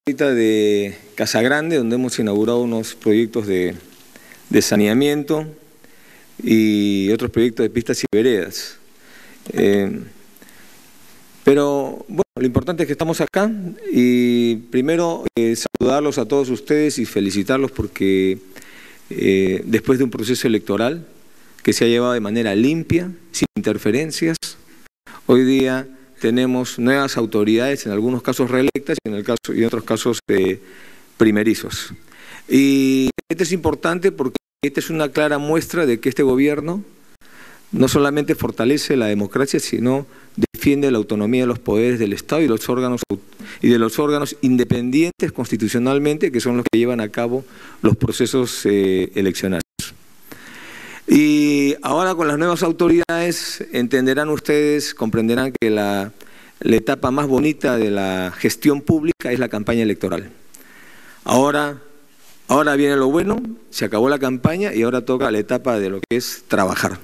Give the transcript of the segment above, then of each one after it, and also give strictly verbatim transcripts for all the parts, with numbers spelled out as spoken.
De Casa Grande, donde hemos inaugurado unos proyectos de, de saneamiento y otros proyectos de pistas y veredas. Eh, pero bueno, lo importante es que estamos acá y primero eh, saludarlos a todos ustedes y felicitarlos porque eh, después de un proceso electoral que se ha llevado de manera limpia, sin interferencias, hoy día tenemos nuevas autoridades, en algunos casos reelectas y en, el caso, y en otros casos eh, primerizos. Y esto es importante porque esta es una clara muestra de que este gobierno no solamente fortalece la democracia, sino defiende la autonomía de los poderes del Estado y, los órganos, y de los órganos independientes constitucionalmente, que son los que llevan a cabo los procesos eh, eleccionarios. Y ahora con las nuevas autoridades entenderán ustedes, comprenderán que la, la etapa más bonita de la gestión pública es la campaña electoral. Ahora, ahora viene lo bueno, se acabó la campaña y ahora toca la etapa de lo que es trabajar.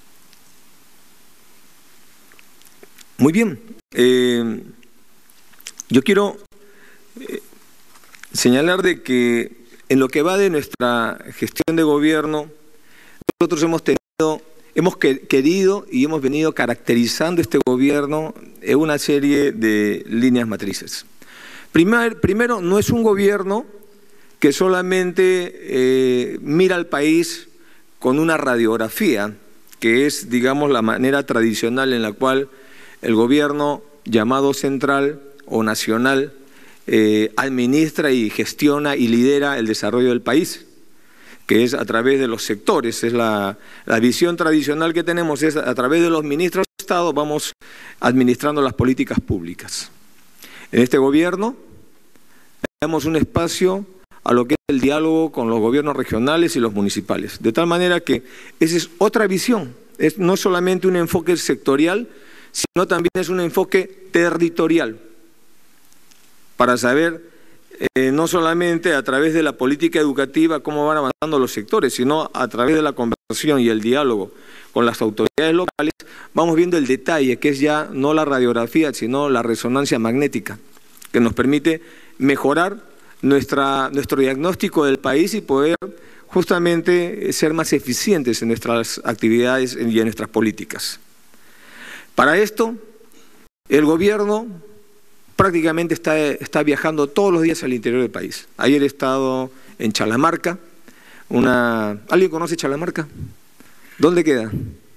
Muy bien, eh, yo quiero eh, señalar de que en lo que va de nuestra gestión de gobierno, nosotros hemos tenido, hemos querido y hemos venido caracterizando este gobierno en una serie de líneas matrices. Primer, primero, no es un gobierno que solamente eh, mira al país con una radiografía, que es, digamos, la manera tradicional en la cual el gobierno llamado central o nacional eh, administra y gestiona y lidera el desarrollo del país, que es a través de los sectores, es la, la visión tradicional que tenemos, es a través de los ministros de Estado vamos administrando las políticas públicas. En este gobierno damos un espacio a lo que es el diálogo con los gobiernos regionales y los municipales, de tal manera que esa es otra visión, es no solamente un enfoque sectorial, sino también es un enfoque territorial, para saber Eh, no solamente a través de la política educativa cómo van avanzando los sectores, sino a través de la conversación y el diálogo con las autoridades locales, vamos viendo el detalle, que es ya no la radiografía, sino la resonancia magnética, que nos permite mejorar nuestra, nuestro diagnóstico del país y poder justamente ser más eficientes en nuestras actividades y en nuestras políticas. Para esto, el gobierno prácticamente está, está viajando todos los días al interior del país. Ayer he estado en Chalamarca. Una... ¿Alguien conoce Chalamarca? ¿Dónde queda?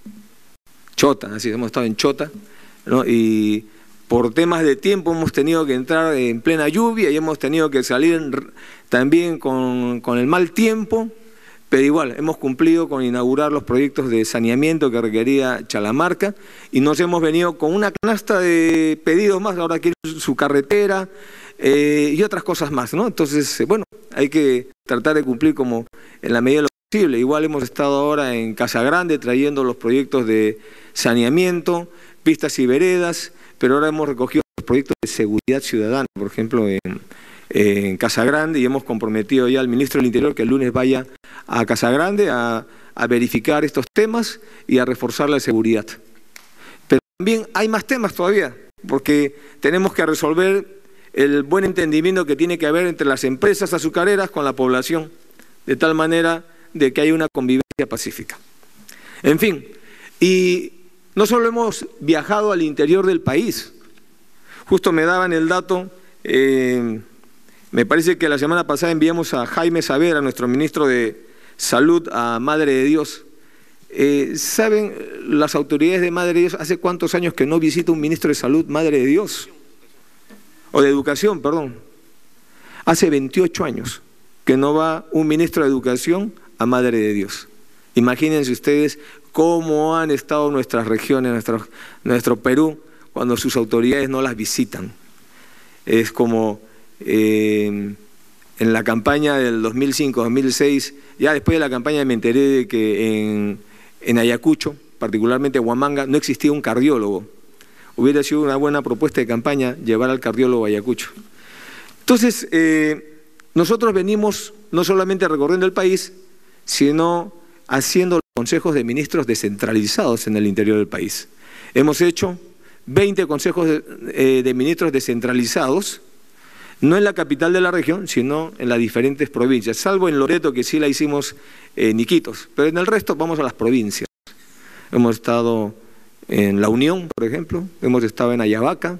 Chota, así hemos estado en Chota, ¿no? Y por temas de tiempo hemos tenido que entrar en plena lluvia y hemos tenido que salir también con, con el mal tiempo, pero igual hemos cumplido con inaugurar los proyectos de saneamiento que requería Chalamarca y nos hemos venido con una canasta de pedidos más, ahora quieren su carretera eh, y otras cosas más, ¿no? Entonces, eh, bueno, hay que tratar de cumplir como en la medida de lo posible. Igual hemos estado ahora en Casa Grande trayendo los proyectos de saneamiento, pistas y veredas, pero ahora hemos recogido los proyectos de seguridad ciudadana, por ejemplo, en, en Casa Grande, y hemos comprometido ya al ministro del Interior que el lunes vaya a Casa Grande a, a verificar estos temas y a reforzar la seguridad. Pero también hay más temas todavía, porque tenemos que resolver el buen entendimiento que tiene que haber entre las empresas azucareras con la población, de tal manera de que haya una convivencia pacífica. En fin, y no solo hemos viajado al interior del país, justo me daban el dato, eh, me parece que la semana pasada enviamos a Jaime Savera, nuestro ministro de Salud, a Madre de Dios. Eh, ¿Saben las autoridades de Madre de Dios hace cuántos años que no visita un ministro de Salud Madre de Dios? O de Educación, perdón. Hace veintiocho años que no va un ministro de Educación a Madre de Dios. Imagínense ustedes cómo han estado nuestras regiones, nuestro, nuestro Perú, cuando sus autoridades no las visitan. Es como eh, en la campaña del dos mil cinco dos mil seis, ya después de la campaña me enteré de que en, en Ayacucho, particularmente Huamanga, no existía un cardiólogo. Hubiera sido una buena propuesta de campaña llevar al cardiólogo a Ayacucho. Entonces, eh, nosotros venimos no solamente recorriendo el país, sino haciendo los consejos de ministros descentralizados en el interior del país. Hemos hecho veinte consejos de, eh, de ministros descentralizados no en la capital de la región, sino en las diferentes provincias, salvo en Loreto, que sí la hicimos en Iquitos, pero en el resto vamos a las provincias. Hemos estado en La Unión, por ejemplo, hemos estado en Ayabaca,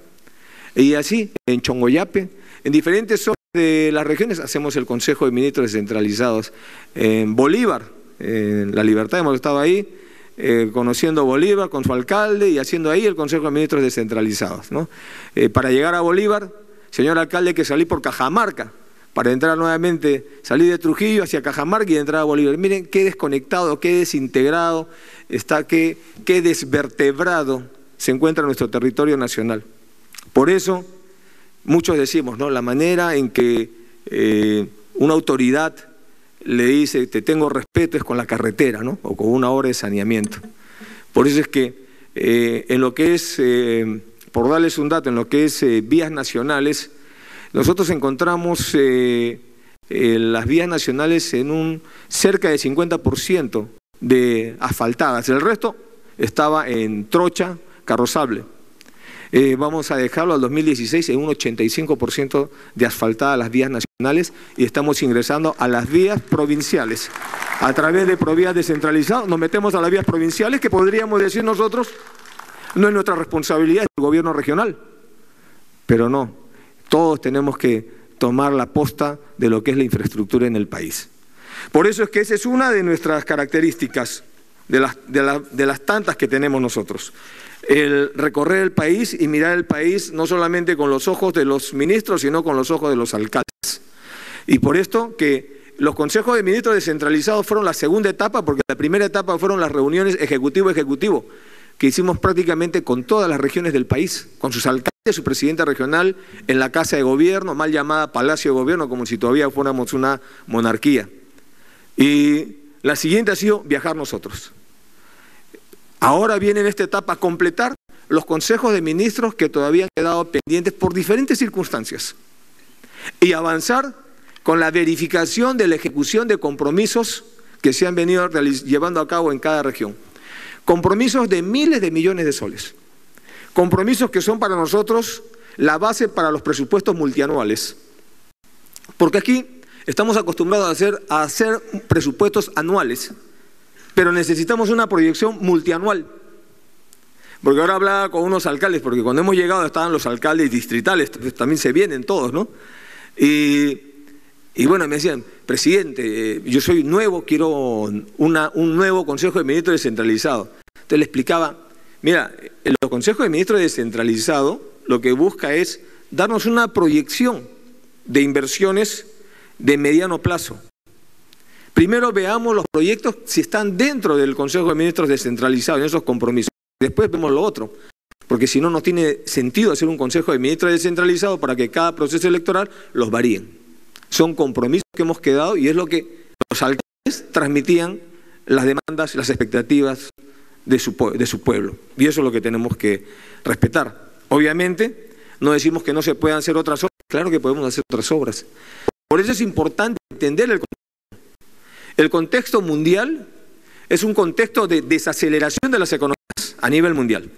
y así, en Chongoyape, en diferentes zonas de las regiones hacemos el Consejo de Ministros Descentralizados. En Bolívar, en La Libertad, hemos estado ahí, eh, conociendo Bolívar con su alcalde y haciendo ahí el Consejo de Ministros Descentralizados, ¿no? Eh, para llegar a Bolívar, señor alcalde, hay que salir por Cajamarca, para entrar nuevamente, salir de Trujillo hacia Cajamarca y entrar a Bolívar. Miren qué desconectado, qué desintegrado está, qué, qué desvertebrado se encuentra nuestro territorio nacional. Por eso, muchos decimos, ¿no?, la manera en que eh, una autoridad le dice, te tengo respeto, es con la carretera, ¿no?, o con una obra de saneamiento. Por eso es que eh, en lo que es... Eh, Por darles un dato, en lo que es eh, vías nacionales, nosotros encontramos eh, eh, las vías nacionales en un cerca de cincuenta por ciento de asfaltadas. El resto estaba en trocha, carrozable. Eh, vamos a dejarlo al dos mil dieciséis en un ochenta y cinco por ciento de asfaltadas las vías nacionales y estamos ingresando a las vías provinciales. A través de provías descentralizadas nos metemos a las vías provinciales que podríamos decir nosotros, no es nuestra responsabilidad, es el gobierno regional, pero no, todos tenemos que tomar la posta de lo que es la infraestructura en el país. Por eso es que esa es una de nuestras características, de las, de la, de las tantas que tenemos nosotros. El recorrer el país y mirar el país no solamente con los ojos de los ministros, sino con los ojos de los alcaldes. Y por esto que los consejos de ministros descentralizados fueron la segunda etapa, porque la primera etapa fueron las reuniones ejecutivo-ejecutivo, que hicimos prácticamente con todas las regiones del país, con sus alcaldes, su presidente regional, en la Casa de Gobierno, mal llamada Palacio de Gobierno, como si todavía fuéramos una monarquía. Y la siguiente ha sido viajar nosotros. Ahora viene en esta etapa completar los consejos de ministros que todavía han quedado pendientes por diferentes circunstancias y avanzar con la verificación de la ejecución de compromisos que se han venido llevando a cabo en cada región. Compromisos de miles de millones de soles. Compromisos que son para nosotros la base para los presupuestos multianuales. Porque aquí estamos acostumbrados a hacer, a hacer presupuestos anuales, pero necesitamos una proyección multianual. Porque ahora hablaba con unos alcaldes, porque cuando hemos llegado estaban los alcaldes distritales, también se vienen todos, ¿no? Y, y bueno, me decían, presidente, eh, yo soy nuevo, quiero una, un nuevo Consejo de Ministros descentralizado. Entonces le explicaba, mira, el Consejo de Ministros descentralizado lo que busca es darnos una proyección de inversiones de mediano plazo. Primero veamos los proyectos si están dentro del Consejo de Ministros descentralizado, en esos compromisos. Después vemos lo otro, porque si no, no tiene sentido hacer un Consejo de Ministros descentralizado para que cada proceso electoral los varíen. Son compromisos que hemos quedado y es lo que los alcaldes transmitían las demandas, las expectativas de su, de su pueblo. Y eso es lo que tenemos que respetar. Obviamente, no decimos que no se puedan hacer otras obras, claro que podemos hacer otras obras. Por eso es importante entender el contexto. El contexto mundial es un contexto de desaceleración de las economías a nivel mundial.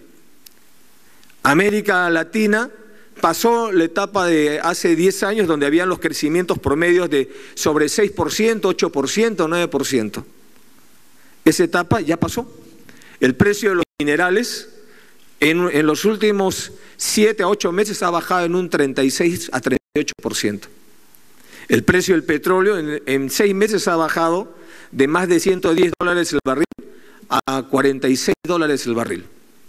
América Latina pasó la etapa de hace diez años donde habían los crecimientos promedios de sobre seis por ciento, ocho por ciento, nueve por ciento. Esa etapa ya pasó. El precio de los minerales en, en los últimos siete a ocho meses ha bajado en un treinta y seis a treinta y ocho por ciento. El precio del petróleo en, en seis meses ha bajado de más de ciento diez dólares el barril a cuarenta y seis dólares el barril.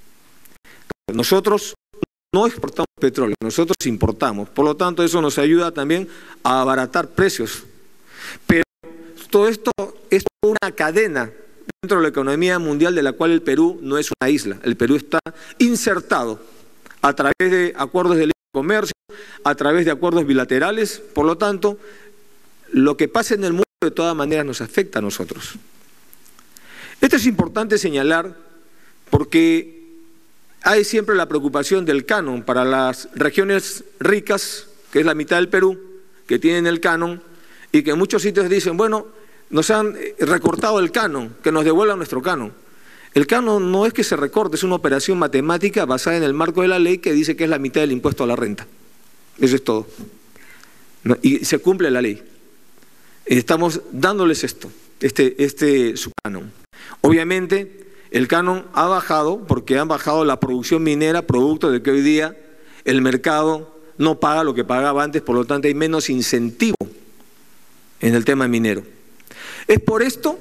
Nosotros no exportamos petróleo, nosotros importamos. Por lo tanto, eso nos ayuda también a abaratar precios. Pero todo esto es una cadena dentro de la economía mundial de la cual el Perú no es una isla. El Perú está insertado a través de acuerdos de libre comercio, a través de acuerdos bilaterales. Por lo tanto, lo que pasa en el mundo de todas maneras nos afecta a nosotros. Esto es importante señalar porque hay siempre la preocupación del canon para las regiones ricas, que es la mitad del Perú, que tienen el canon, y que en muchos sitios dicen, bueno, nos han recortado el canon, que nos devuelvan nuestro canon. El canon no es que se recorte, es una operación matemática basada en el marco de la ley que dice que es la mitad del impuesto a la renta. Eso es todo. ¿no? Y se cumple la ley. Estamos dándoles esto, este, este su canon. Obviamente, el canon ha bajado porque han bajado la producción minera, producto de que hoy día el mercado no paga lo que pagaba antes, por lo tanto hay menos incentivo en el tema minero. Es por esto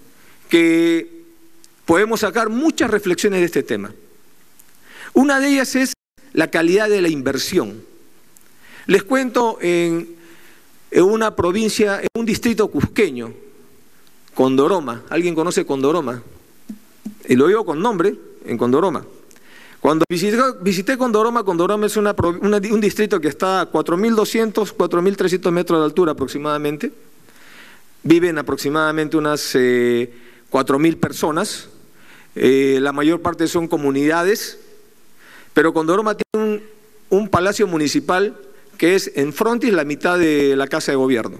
que podemos sacar muchas reflexiones de este tema. Una de ellas es la calidad de la inversión. Les cuento en, en una provincia, en un distrito cusqueño, Condoroma. ¿Alguien conoce Condoroma? Y lo digo con nombre, en Condoroma. Cuando visité, visité Condoroma, Condoroma es una, una, un distrito que está a cuatro mil doscientos, cuatro mil trescientos metros de altura aproximadamente. Viven aproximadamente unas eh, cuatro mil personas. Eh, la mayor parte son comunidades. Pero Condoroma tiene un, un palacio municipal que es en frontis la mitad de la casa de gobierno.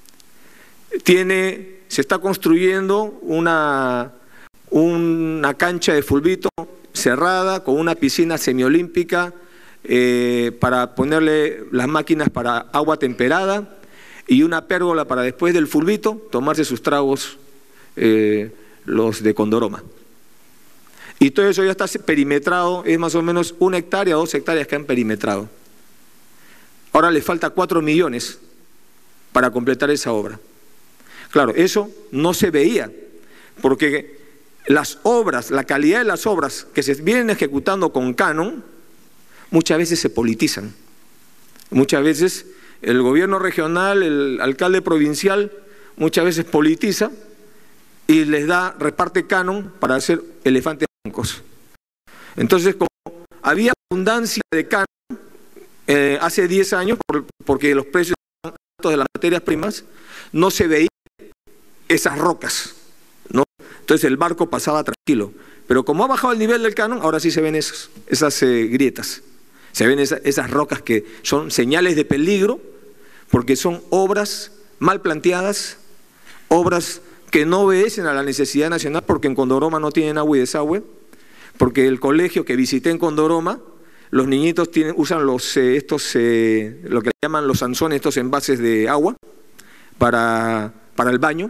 Tiene, se está construyendo una, una cancha de fulbito cerrada con una piscina semiolímpica eh, para ponerle las máquinas para agua temperada y una pérgola para después del fulbito tomarse sus tragos eh, los de Condoroma. Y todo eso ya está perimetrado, es más o menos una hectárea, dos hectáreas que han perimetrado. Ahora le falta cuatro millones para completar esa obra. Claro, eso no se veía, porque las obras, la calidad de las obras que se vienen ejecutando con canon, muchas veces se politizan. Muchas veces el gobierno regional, el alcalde provincial, muchas veces politiza y les da, reparte canon para hacer elefantes blancos. Entonces, como había abundancia de canon eh, hace diez años, por, porque los precios altos de las materias primas, no se veían esas rocas, ¿no? Entonces el barco pasaba tranquilo. Pero como ha bajado el nivel del canon, ahora sí se ven esas, esas eh, grietas. Se ven esa, esas rocas que son señales de peligro, porque son obras mal planteadas, obras que no obedecen a la necesidad nacional, porque en Condoroma no tienen agua y desagüe, porque el colegio que visité en Condoroma, los niñitos tienen, usan los, eh, estos, eh, lo que llaman los anzones, estos envases de agua, para, para el baño,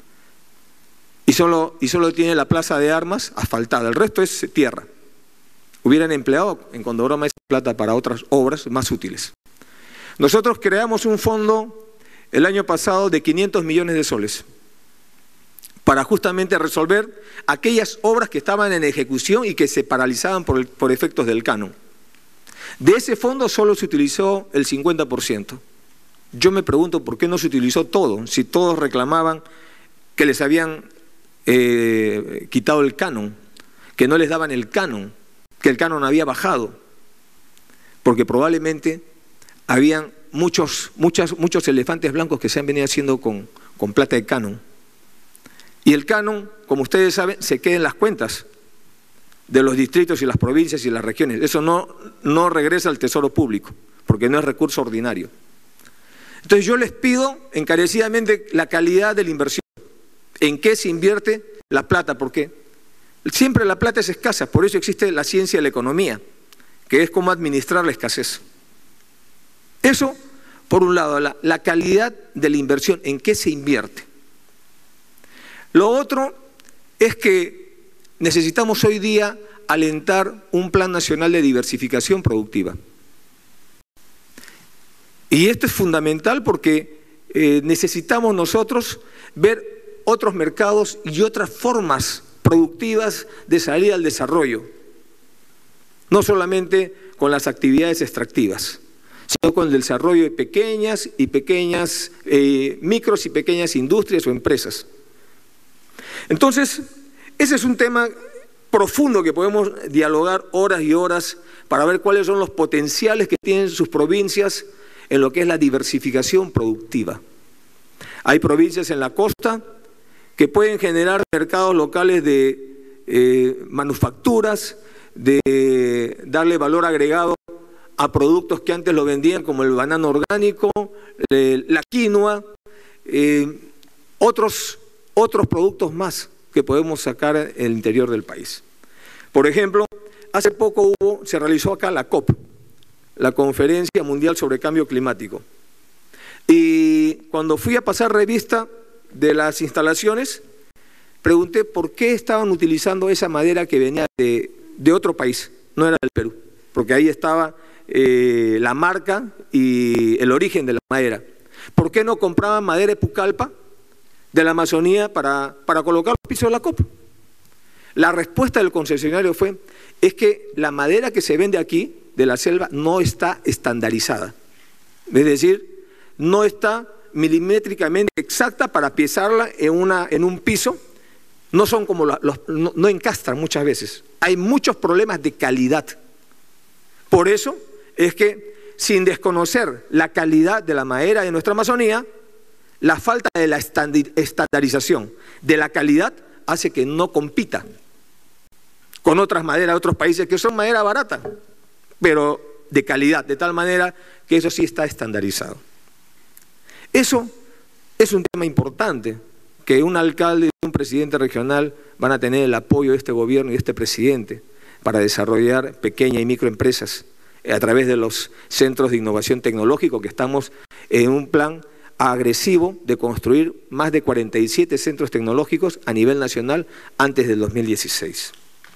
y solo, y solo tiene la plaza de armas asfaltada, el resto es tierra. Hubieran empleado en Condoroma esa plata para otras obras más útiles. Nosotros creamos un fondo el año pasado de quinientos millones de soles para justamente resolver aquellas obras que estaban en ejecución y que se paralizaban por, el, por efectos del canon. De ese fondo solo se utilizó el cincuenta por ciento. Yo me pregunto por qué no se utilizó todo, si todos reclamaban que les habían eh, quitado el canon, que no les daban el canon, que el canon había bajado, porque probablemente habían muchos, muchas, muchos elefantes blancos que se han venido haciendo con, con plata de canon. Y el canon, como ustedes saben, se queda en las cuentas de los distritos y las provincias y las regiones. Eso no, no regresa al tesoro público, porque no es recurso ordinario. Entonces yo les pido encarecidamente la calidad de la inversión. ¿En qué se invierte la plata? Porque siempre la plata es escasa, por eso existe la ciencia de la economía, que es cómo administrar la escasez. Eso, por un lado, la, la calidad de la inversión, ¿en qué se invierte? Lo otro es que necesitamos hoy día alentar un plan nacional de diversificación productiva. Y esto es fundamental porque eh, necesitamos nosotros ver otros mercados y otras formas productivas de salir al desarrollo. No solamente con las actividades extractivas, sino con el desarrollo de pequeñas y pequeñas, eh, micros y pequeñas industrias o empresas. Entonces, ese es un tema profundo que podemos dialogar horas y horas para ver cuáles son los potenciales que tienen sus provincias en lo que es la diversificación productiva. Hay provincias en la costa que pueden generar mercados locales de eh, manufacturas, de darle valor agregado a productos que antes lo vendían, como el banano orgánico, eh, la quinoa, eh, otros, otros productos más que podemos sacar en el interior del país. Por ejemplo, hace poco hubo, se realizó acá la COP, la Conferencia Mundial sobre Cambio Climático. cuando fui a pasar revista de las instalaciones, pregunté por qué estaban utilizando esa madera que venía de, de otro país, no era del Perú, porque ahí estaba eh, la marca y el origen de la madera. ¿Por qué no compraban madera de Pucallpa, de la Amazonía, para, para colocar los pisos de la copa? La respuesta del concesionario fue, es que la madera que se vende aquí, de la selva, no está estandarizada. Es decir, no está milimétricamente exacta para piezarla en, una, en un piso. No son como los, los no, no encastran muchas veces. Hay muchos problemas de calidad. Por eso es que, sin desconocer la calidad de la madera de nuestra Amazonía, la falta de la estandarización de la calidad hace que no compita con otras maderas de otros países que son madera barata, pero de calidad, de tal manera que eso sí está estandarizado. Eso es un tema importante, que un alcalde y un presidente regional van a tener el apoyo de este gobierno y de este presidente para desarrollar pequeñas y microempresas a través de los centros de innovación tecnológico, que estamos en un plan agresivo de construir más de cuarenta y siete centros tecnológicos a nivel nacional antes del dos mil dieciséis.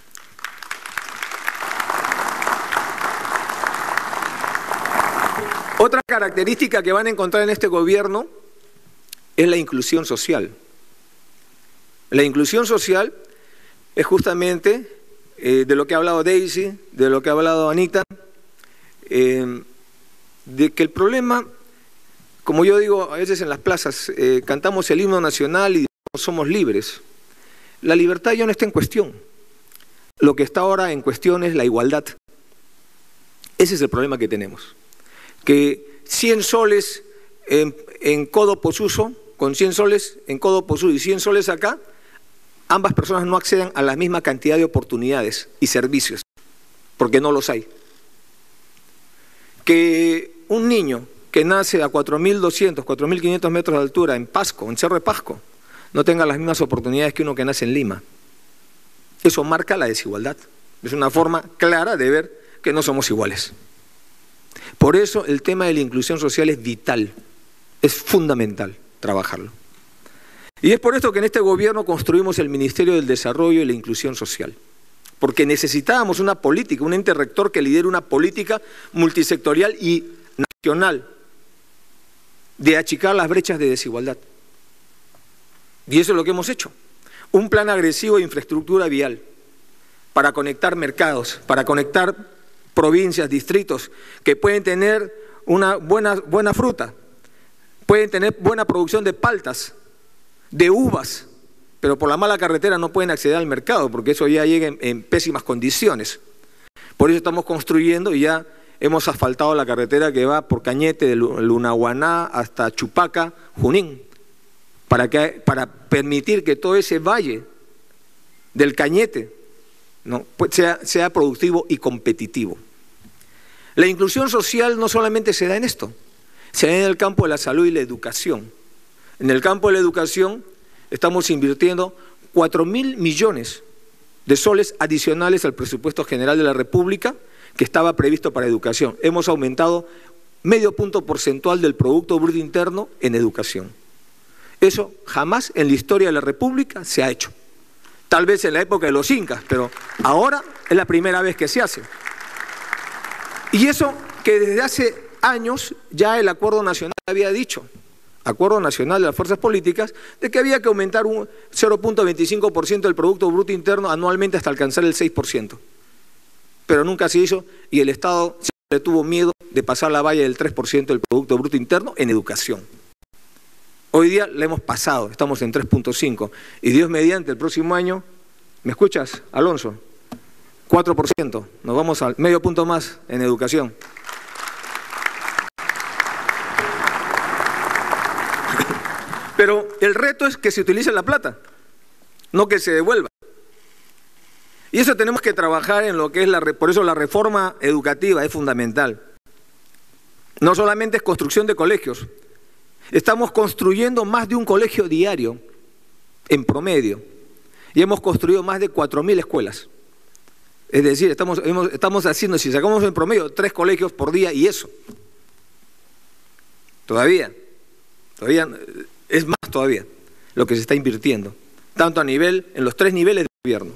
Otra característica que van a encontrar en este gobierno es la inclusión social. La inclusión social es justamente eh, de lo que ha hablado Daisy, de lo que ha hablado Anita, eh, de que el problema, como yo digo a veces en las plazas, eh, cantamos el himno nacional y somos libres. La libertad ya no está en cuestión. Lo que está ahora en cuestión es la igualdad. Ese es el problema que tenemos. Que cien soles en, en Codo Posuso, con cien soles en Codo Posuso y cien soles acá, ambas personas no accedan a la misma cantidad de oportunidades y servicios, porque no los hay. Que un niño que nace a cuatro mil doscientos, cuatro mil quinientos metros de altura en Pasco, en Cerro de Pasco, no tenga las mismas oportunidades que uno que nace en Lima. Eso marca la desigualdad. Es una forma clara de ver que no somos iguales. Por eso el tema de la inclusión social es vital, es fundamental trabajarlo. Y es por esto que en este gobierno construimos el Ministerio del Desarrollo y la Inclusión Social. Porque necesitábamos una política, un ente rector que lidere una política multisectorial y nacional de achicar las brechas de desigualdad. Y eso es lo que hemos hecho. Un plan agresivo de infraestructura vial para conectar mercados, para conectar provincias, distritos, que pueden tener una buena, buena fruta, pueden tener buena producción de paltas, de uvas, pero por la mala carretera no pueden acceder al mercado, porque eso ya llega en, en pésimas condiciones. Por eso estamos construyendo y ya hemos asfaltado la carretera que va por Cañete, de Lunahuaná hasta Chupaca, Junín, para, que, para permitir que todo ese valle del Cañete, ¿no?, pues sea, sea productivo y competitivo. La inclusión social no solamente se da en esto, se da en el campo de la salud y la educación. En el campo de la educación estamos invirtiendo cuatro mil millones de soles adicionales al presupuesto general de la República que estaba previsto para educación. Hemos aumentado medio punto porcentual del Producto Bruto Interno en educación. Eso jamás en la historia de la República se ha hecho. Tal vez en la época de los incas, pero ahora es la primera vez que se hace. Y eso que desde hace años ya el Acuerdo Nacional había dicho, Acuerdo Nacional de las Fuerzas Políticas, de que había que aumentar un cero punto veinticinco por ciento del Producto Bruto Interno anualmente hasta alcanzar el seis por ciento. Pero nunca se hizo y el Estado siempre tuvo miedo de pasar la valla del tres por ciento del Producto Bruto Interno en educación. Hoy día la hemos pasado, estamos en tres punto cinco y Dios mediante el próximo año, ¿me escuchas, Alonso? cuatro por ciento, nos vamos al medio punto más en educación. Pero el reto es que se utilice la plata, no que se devuelva. Y eso tenemos que trabajar en lo que es la, por eso la reforma educativa es fundamental. No solamente es construcción de colegios, estamos construyendo más de un colegio diario en promedio y hemos construido más de cuatro mil escuelas. Es decir, estamos, hemos, estamos haciendo, si sacamos en promedio, tres colegios por día y eso. Todavía. Todavía es más todavía lo que se está invirtiendo, tanto a nivel, en los tres niveles de gobierno.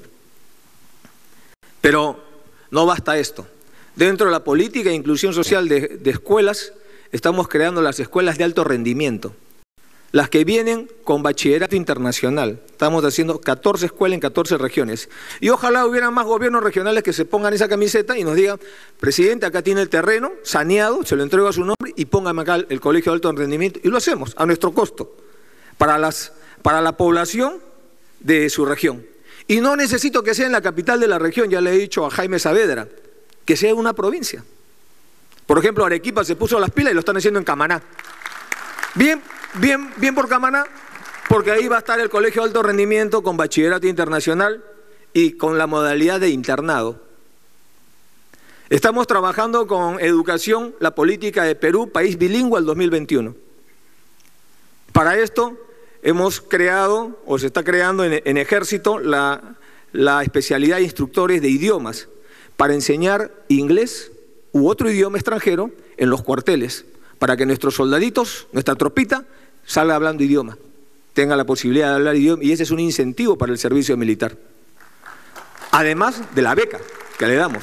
Pero no basta esto. Dentro de la política e inclusión social de, de escuelas, estamos creando las escuelas de alto rendimiento, las que vienen con bachillerato internacional. Estamos haciendo catorce escuelas en catorce regiones. Y ojalá hubiera más gobiernos regionales que se pongan esa camiseta y nos digan, presidente, acá tiene el terreno saneado, se lo entrego a su nombre y póngame acá el colegio de alto rendimiento. Y lo hacemos a nuestro costo, para, las, para la población de su región. Y no necesito que sea en la capital de la región, ya le he dicho a Jaime Saavedra, que sea una provincia. Por ejemplo, Arequipa se puso las pilas y lo están haciendo en Camaná. Bien, bien, bien por Camaná, porque ahí va a estar el colegio de alto rendimiento con bachillerato internacional y con la modalidad de internado. Estamos trabajando con educación, la política de Perú, país bilingüe al dos mil veintiuno. Para esto hemos creado, o se está creando en, en Ejército, la, la especialidad de instructores de idiomas para enseñar inglés u otro idioma extranjero en los cuarteles, para que nuestros soldaditos, nuestra tropita, salga hablando idioma, tenga la posibilidad de hablar idioma, y ese es un incentivo para el servicio militar. Además de la beca que le damos.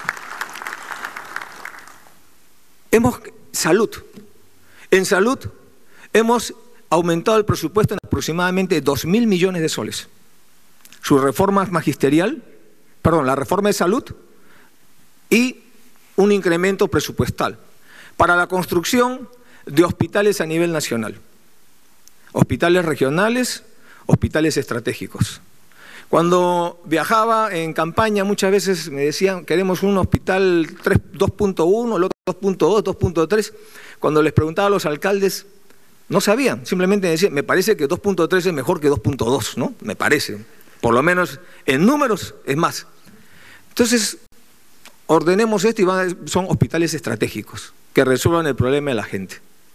Hemos, salud. En salud hemos aumentado el presupuesto en aproximadamente dos mil millones de soles. Su reforma magisterial, perdón, la reforma de salud y un incremento presupuestal para la construcción de hospitales a nivel nacional, hospitales regionales, hospitales estratégicos. Cuando viajaba en campaña muchas veces me decían, queremos un hospital dos punto uno, el otro dos punto dos, dos punto tres. Cuando les preguntaba a los alcaldes, no sabían, simplemente me decían, me parece que dos punto tres es mejor que dos punto dos, ¿no? Me parece, por lo menos en números es más. Entonces, ordenemos esto y van a, son hospitales estratégicos que resuelvan el problema de la gente.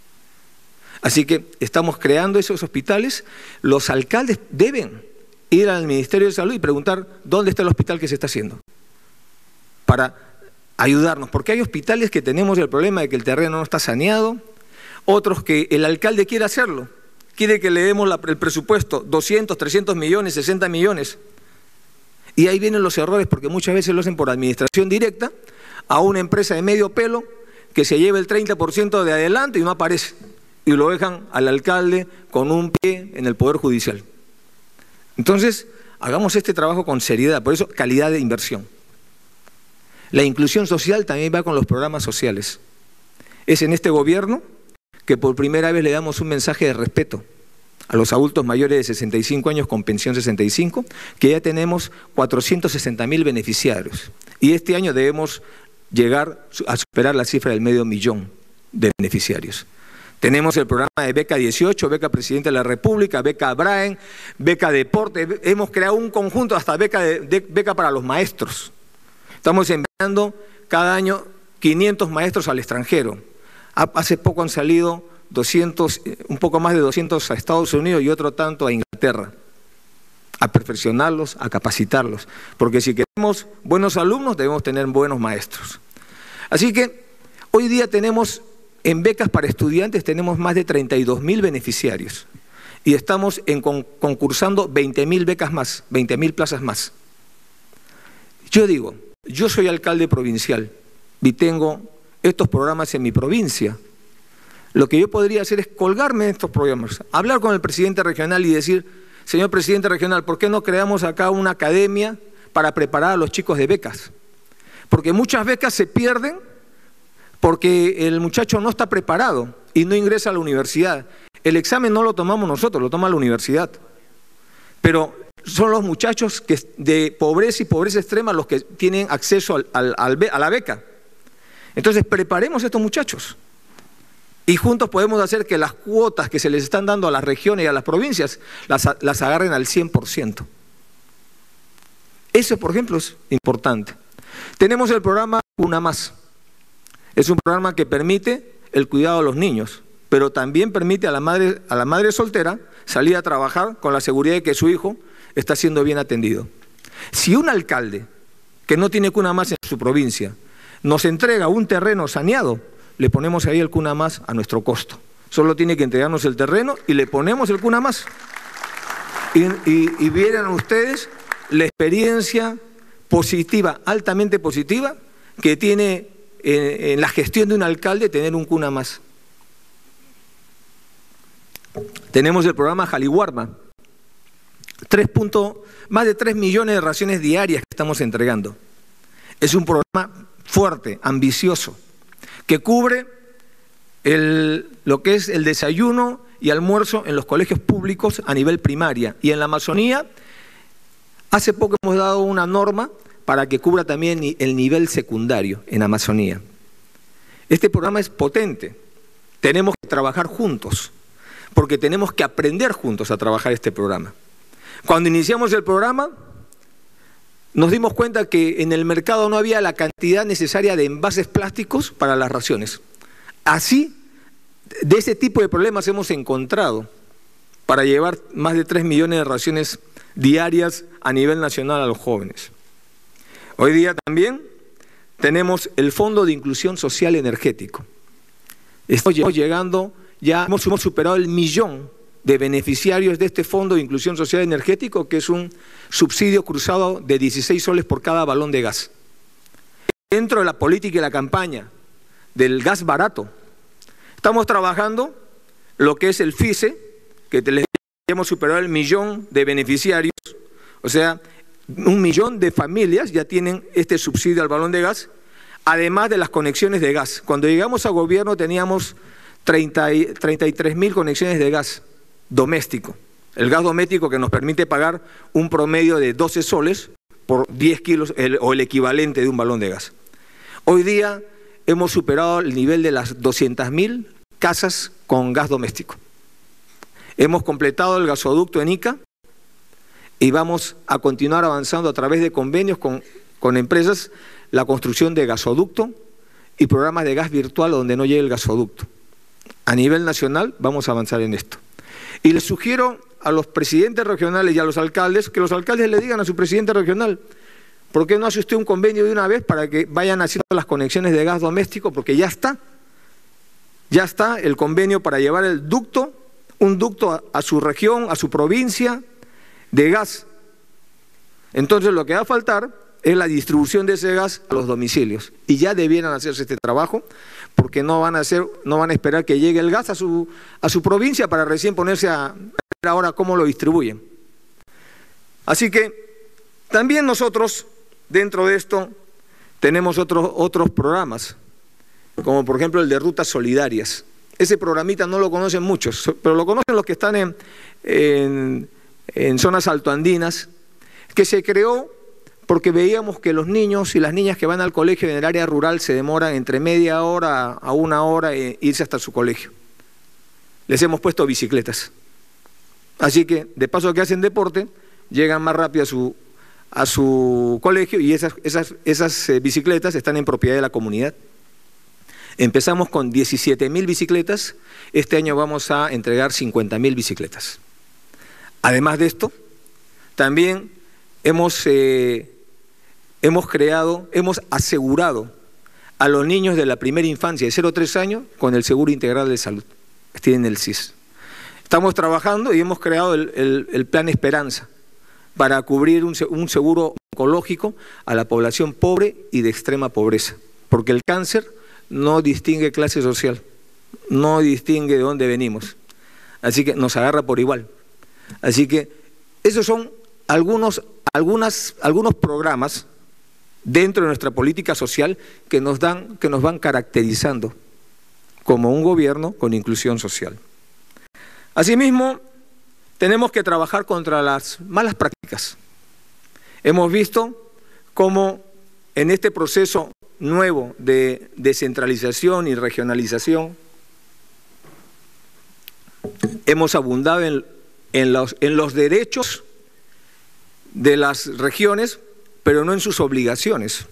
Así que estamos creando esos hospitales. Los alcaldes deben ir al Ministerio de Salud y preguntar dónde está el hospital que se está haciendo, para ayudarnos, porque hay hospitales que tenemos el problema de que el terreno no está saneado, otros que el alcalde quiere hacerlo, quiere que le demos la, el presupuesto, doscientos, trescientos millones, sesenta millones, y ahí vienen los errores, porque muchas veces lo hacen por administración directa a una empresa de medio pelo que se lleva el treinta por ciento de adelanto y no aparece, y lo dejan al alcalde con un pie en el Poder Judicial. Entonces, hagamos este trabajo con seriedad, por eso calidad de inversión. La inclusión social también va con los programas sociales. Es en este gobierno que por primera vez le damos un mensaje de respeto a los adultos mayores de sesenta y cinco años con pensión sesenta y cinco, que ya tenemos cuatrocientos sesenta mil beneficiarios. Y este año debemos llegar a superar la cifra del medio millón de beneficiarios. Tenemos el programa de Beca dieciocho, Beca Presidente de la República, Beca Abraen, Beca Deporte. Hemos creado un conjunto hasta beca, de, de, beca para los maestros. Estamos enviando cada año quinientos maestros al extranjero. Hace poco han salido doscientos, un poco más de doscientos a Estados Unidos y otro tanto a Inglaterra, a perfeccionarlos, a capacitarlos. Porque si queremos buenos alumnos, debemos tener buenos maestros. Así que hoy día tenemos, en becas para estudiantes, tenemos más de treinta y dos mil beneficiarios. Y estamos en con, concursando veinte mil becas más, veinte mil plazas más. Yo digo, yo soy alcalde provincial y tengo estos programas en mi provincia. Lo que yo podría hacer es colgarme de estos programas, hablar con el presidente regional y decir, señor presidente regional, ¿por qué no creamos acá una academia para preparar a los chicos de becas? Porque muchas becas se pierden porque el muchacho no está preparado y no ingresa a la universidad. El examen no lo tomamos nosotros, lo toma la universidad. Pero son los muchachos que de pobreza y pobreza extrema los que tienen acceso al, al, al, a la beca. Entonces, preparemos a estos muchachos y juntos podemos hacer que las cuotas que se les están dando a las regiones y a las provincias las, las agarren al cien por ciento. Eso, por ejemplo, es importante. Tenemos el programa Una Más. Es un programa que permite el cuidado de los niños, pero también permite a la madre, a la madre soltera salir a trabajar con la seguridad de que su hijo está siendo bien atendido. Si un alcalde que no tiene Cuna Más en su provincia nos entrega un terreno saneado, le ponemos ahí el Cuna Más a nuestro costo. Solo tiene que entregarnos el terreno y le ponemos el Cuna Más. Y, y, y vieran ustedes la experiencia positiva, altamente positiva, que tiene en, en la gestión de un alcalde tener un Cuna Más. Tenemos el programa Jaliwarma, tres punto, más de tres millones de raciones diarias que estamos entregando. Es un programa fuerte, ambicioso, que cubre el, lo que es el desayuno y almuerzo en los colegios públicos a nivel primaria. Y en la Amazonía, hace poco hemos dado una norma para que cubra también el nivel secundario en Amazonía. Este programa es potente. Tenemos que trabajar juntos, porque tenemos que aprender juntos a trabajar este programa. Cuando iniciamos el programa, nos dimos cuenta que en el mercado no había la cantidad necesaria de envases plásticos para las raciones. Así, de ese tipo de problemas hemos encontrado para llevar más de tres millones de raciones diarias a nivel nacional a los jóvenes. Hoy día también tenemos el Fondo de Inclusión Social Energético. Estamos llegando, ya hemos, hemos superado el millón de beneficiarios de este Fondo de Inclusión Social Energético, que es un subsidio cruzado de dieciséis soles por cada balón de gas. Dentro de la política y la campaña del gas barato, estamos trabajando lo que es el F I C E, que les hemos superado el millón de beneficiarios, o sea, un millón de familias ya tienen este subsidio al balón de gas, además de las conexiones de gas. Cuando llegamos a gobierno teníamos treinta y tres mil conexiones de gas doméstico. El gas doméstico que nos permite pagar un promedio de doce soles por diez kilos el, o el equivalente de un balón de gas. Hoy día hemos superado el nivel de las doscientas mil casas con gas doméstico. Hemos completado el gasoducto en Ica y vamos a continuar avanzando a través de convenios con, con empresas la construcción de gasoducto y programas de gas virtual donde no llegue el gasoducto. A nivel nacional vamos a avanzar en esto. Y les sugiero a los presidentes regionales y a los alcaldes que los alcaldes le digan a su presidente regional: ¿por qué no hace usted un convenio de una vez para que vayan haciendo las conexiones de gas doméstico? Porque ya está, ya está el convenio para llevar el ducto, un ducto a, a su región, a su provincia de gas. Entonces lo que va a faltar es la distribución de ese gas a los domicilios. Y ya debieran hacerse este trabajo, porque no van a hacer, no van a esperar que llegue el gas a su, a su provincia para recién ponerse a ver ahora cómo lo distribuyen. Así que también nosotros, dentro de esto, tenemos otros, otros programas, como por ejemplo el de Rutas Solidarias. Ese programita no lo conocen muchos, pero lo conocen los que están en, en, en zonas altoandinas, que se creó porque veíamos que los niños y las niñas que van al colegio en el área rural se demoran entre media hora a una hora en irse hasta su colegio. Les hemos puesto bicicletas. Así que, de paso que hacen deporte, llegan más rápido a su, a su colegio y esas, esas, esas eh, bicicletas están en propiedad de la comunidad. Empezamos con diecisiete mil bicicletas, este año vamos a entregar cincuenta mil bicicletas. Además de esto, también hemos... Eh, Hemos creado, hemos asegurado a los niños de la primera infancia de cero a tres años con el Seguro Integral de Salud, que tienen el S I S. Estamos trabajando y hemos creado el, el, el Plan Esperanza para cubrir un, un seguro oncológico a la población pobre y de extrema pobreza, porque el cáncer no distingue clase social, no distingue de dónde venimos, así que nos agarra por igual. Así que esos son algunos, algunas, algunos programas dentro de nuestra política social que nos dan, que nos van caracterizando como un gobierno con inclusión social. Asimismo, tenemos que trabajar contra las malas prácticas. Hemos visto cómo en este proceso nuevo de descentralización y regionalización hemos abundado en, en, los, en los derechos de las regiones, pero no en sus obligaciones.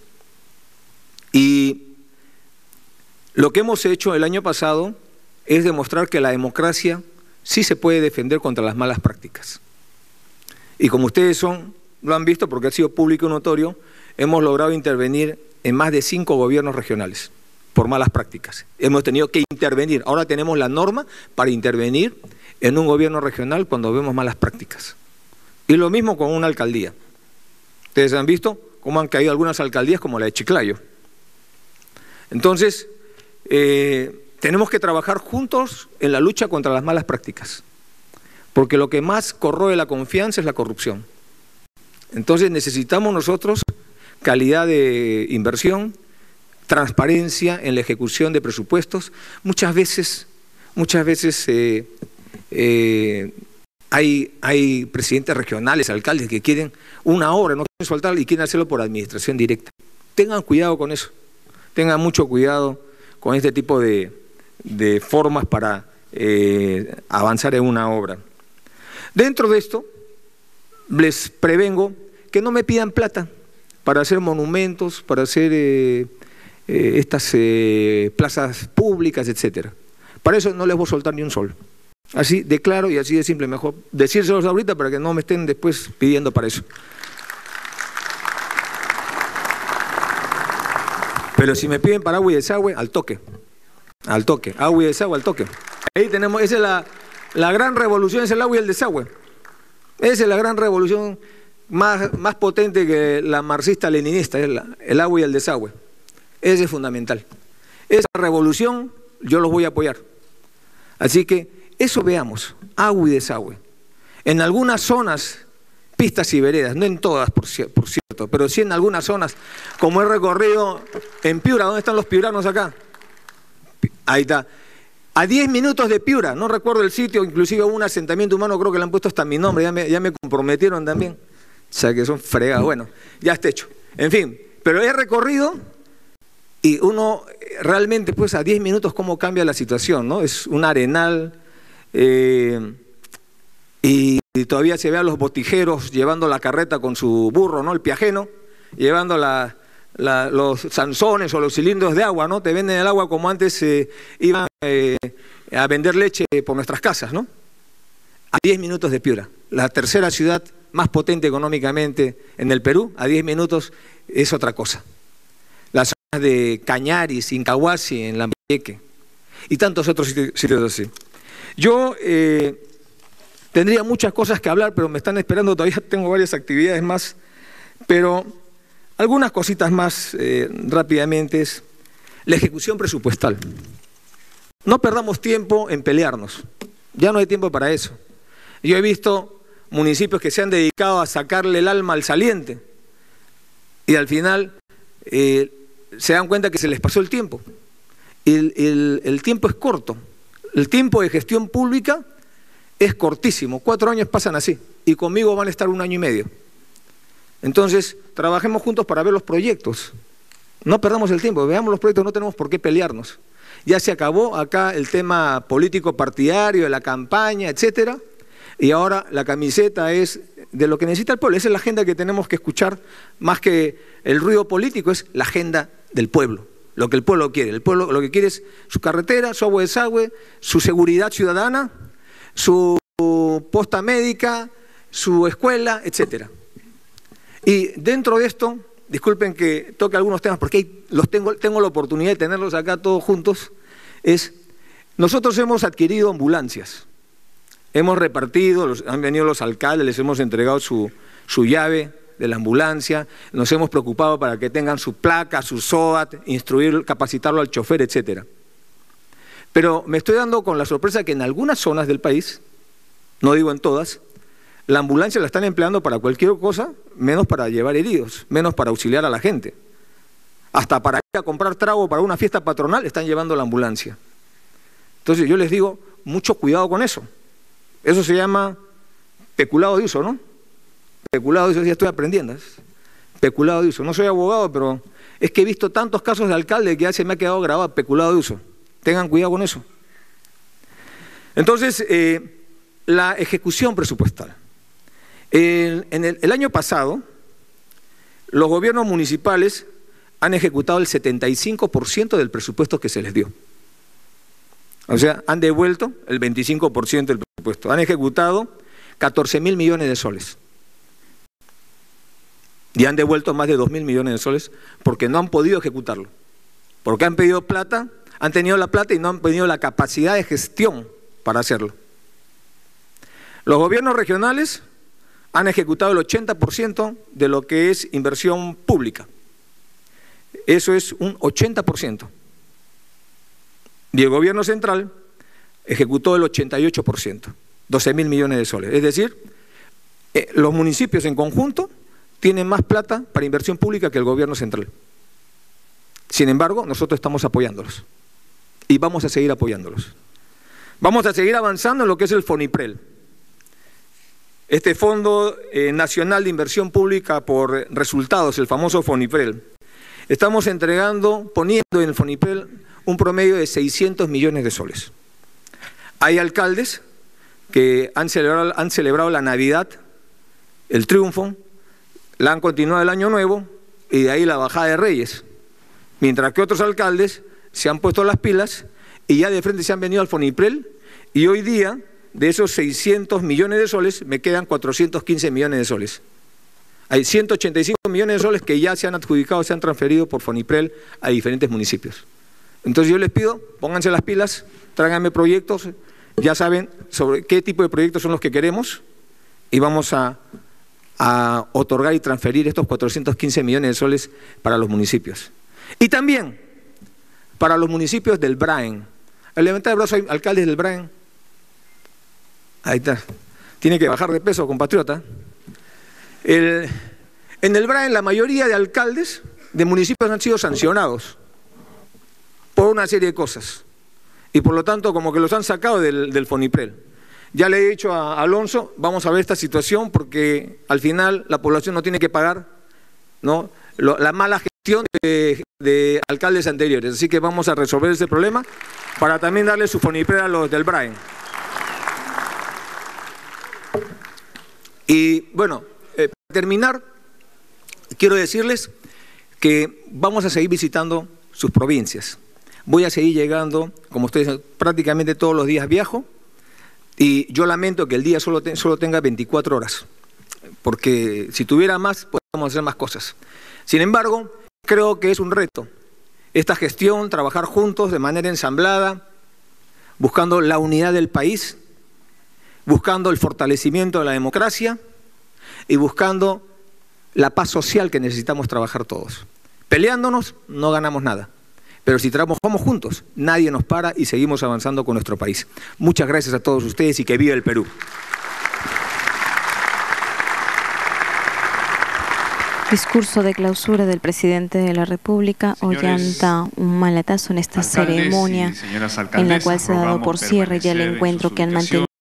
Y lo que hemos hecho el año pasado es demostrar que la democracia sí se puede defender contra las malas prácticas. Y como ustedes son, lo han visto porque ha sido público y notorio, hemos logrado intervenir en más de cinco gobiernos regionales. por malas prácticas. Hemos tenido que intervenir. Ahora tenemos la norma para intervenir en un gobierno regional cuando vemos malas prácticas. Y lo mismo con una alcaldía. Ustedes han visto cómo han caído algunas alcaldías como la de Chiclayo. Entonces, eh, tenemos que trabajar juntos en la lucha contra las malas prácticas, porque lo que más corroe la confianza es la corrupción. Entonces necesitamos nosotros calidad de inversión, transparencia en la ejecución de presupuestos. Muchas veces, muchas veces eh, eh, hay, hay presidentes regionales, alcaldes que quieren una obra, no quieren soltarla y quieren hacerlo por administración directa. Tengan cuidado con eso, tengan mucho cuidado con este tipo de, de formas para eh, avanzar en una obra. Dentro de esto, les prevengo que no me pidan plata para hacer monumentos, para hacer eh, eh, estas eh, plazas públicas, etcétera. Para eso no les voy a soltar ni un sol. Así de claro y así de simple, mejor decírselos ahorita para que no me estén después pidiendo para eso. Pero si me piden para agua y desagüe, al toque, al toque, agua y desagüe, al toque. Ahí tenemos, esa es la, la gran revolución, es el agua y el desagüe. Esa es la gran revolución más, más potente que la marxista-leninista, es la, el agua y el desagüe. Ese es fundamental. Esa revolución yo los voy a apoyar. Así que eso veamos, agua y desagüe. En algunas zonas, pistas y veredas, no en todas por, por cierto, pero sí en algunas zonas, como he recorrido en Piura. ¿Dónde están los piuranos acá? Ahí está. A diez minutos de Piura, no recuerdo el sitio, inclusive hubo un asentamiento humano, creo que le han puesto hasta mi nombre, ya me, ya me comprometieron también. O sea que son fregados, bueno, ya está hecho. En fin, pero he recorrido y uno realmente pues a diez minutos cómo cambia la situación, ¿no? Es un arenal eh, y, y todavía se ve a los botijeros llevando la carreta con su burro, ¿no? El piajeno, llevando la... La, los sanzones o los cilindros de agua, ¿no? Te venden el agua como antes eh, iban eh, a vender leche por nuestras casas, ¿no? A diez minutos de Piura, la tercera ciudad más potente económicamente en el Perú, a diez minutos es otra cosa. Las zonas de Cañaris, Incahuasi, en Lambayeque y tantos otros sitios así. Yo eh, tendría muchas cosas que hablar, pero me están esperando, todavía tengo varias actividades más, pero... Algunas cositas más eh, rápidamente es la ejecución presupuestal. No perdamos tiempo en pelearnos, ya no hay tiempo para eso. Yo he visto municipios que se han dedicado a sacarle el alma al saliente y al final eh, se dan cuenta que se les pasó el tiempo. El, el, el tiempo es corto, el tiempo de gestión pública es cortísimo, cuatro años pasan así y conmigo van a estar un año y medio. Entonces, trabajemos juntos para ver los proyectos. No perdamos el tiempo, veamos los proyectos, no tenemos por qué pelearnos. Ya se acabó acá el tema político partidario, de la campaña, etcétera, y ahora la camiseta es de lo que necesita el pueblo. Esa es la agenda que tenemos que escuchar, más que el ruido político, es la agenda del pueblo, lo que el pueblo quiere. El pueblo lo que quiere es su carretera, su agua de desagüe, su seguridad ciudadana, su posta médica, su escuela, etcétera. Y dentro de esto, disculpen que toque algunos temas porque hay, los tengo, tengo la oportunidad de tenerlos acá todos juntos, es, nosotros hemos adquirido ambulancias, hemos repartido, los, han venido los alcaldes, les hemos entregado su, su llave de la ambulancia, nos hemos preocupado para que tengan su placa, su S O A T, instruir, capacitarlo al chofer, etcétera. Pero me estoy dando con la sorpresa que en algunas zonas del país, no digo en todas, la ambulancia la están empleando para cualquier cosa, menos para llevar heridos, menos para auxiliar a la gente. Hasta para ir a comprar trago para una fiesta patronal están llevando la ambulancia. Entonces yo les digo, mucho cuidado con eso. Eso se llama peculado de uso, ¿no? Peculado de uso, ya estoy aprendiendo. ¿eh? Peculado de uso. No soy abogado, pero es que he visto tantos casos de alcalde que ya se me ha quedado grabado, peculado de uso. Tengan cuidado con eso. Entonces, eh, la ejecución presupuestal. El, en el, el año pasado, los gobiernos municipales han ejecutado el setenta y cinco por ciento del presupuesto que se les dio. O sea, han devuelto el veinticinco por ciento del presupuesto. Han ejecutado catorce mil millones de soles. Y han devuelto más de dos mil millones de soles porque no han podido ejecutarlo. porque han pedido plata, han tenido la plata y no han tenido la capacidad de gestión para hacerlo. Los gobiernos regionales han ejecutado el ochenta por ciento de lo que es inversión pública. Eso es un ochenta por ciento. Y el gobierno central ejecutó el ochenta y ocho por ciento, doce mil millones de soles. Es decir, eh, los municipios en conjunto tienen más plata para inversión pública que el gobierno central. Sin embargo, nosotros estamos apoyándolos y vamos a seguir apoyándolos. Vamos a seguir avanzando en lo que es el FONIPREL. Este Fondo eh, Nacional de Inversión Pública por Resultados, el famoso FONIPREL. Estamos entregando, poniendo en el FONIPREL un promedio de seiscientos millones de soles. Hay alcaldes que han celebrado, han celebrado la Navidad, el triunfo, la han continuado el Año Nuevo y de ahí la bajada de Reyes. Mientras que otros alcaldes se han puesto las pilas y ya de frente se han venido al FONIPREL y hoy día de esos seiscientos millones de soles me quedan cuatrocientos quince millones de soles. Hay ciento ochenta y cinco millones de soles que ya se han adjudicado, se han transferido por FONIPREL a diferentes municipios. Entonces yo les pido, pónganse las pilas, tráiganme proyectos, ya saben sobre qué tipo de proyectos son los que queremos y vamos a, a otorgar y transferir estos cuatrocientos quince millones de soles para los municipios. Y también para los municipios del Braen. Al levantar el brazo hay alcaldes del Braen. Ahí está. Tiene que bajar de peso, compatriota. El, en el Braen la mayoría de alcaldes de municipios han sido sancionados por una serie de cosas y por lo tanto como que los han sacado del, del FONIPREL. Ya le he dicho a Alonso, vamos a ver esta situación porque al final la población no tiene que pagar, ¿no?, Lo, la mala gestión de, de alcaldes anteriores, así que vamos a resolver ese problema para también darle su FONIPREL a los del Braen. Y bueno, eh, para terminar, quiero decirles que vamos a seguir visitando sus provincias. Voy a seguir llegando, como ustedes dicen, prácticamente todos los días viajo y yo lamento que el día solo, te, solo tenga veinticuatro horas, porque si tuviera más, podríamos hacer más cosas. Sin embargo, creo que es un reto esta gestión, trabajar juntos de manera ensamblada, buscando la unidad del país, buscando el fortalecimiento de la democracia y buscando la paz social que necesitamos trabajar todos. Peleándonos no ganamos nada, pero si trabajamos juntos, nadie nos para y seguimos avanzando con nuestro país. Muchas gracias a todos ustedes y que viva el Perú. Discurso de clausura del presidente de la República Ollanta Humala en esta ceremonia en la cual se ha dado por cierre ya el encuentro que han mantenido.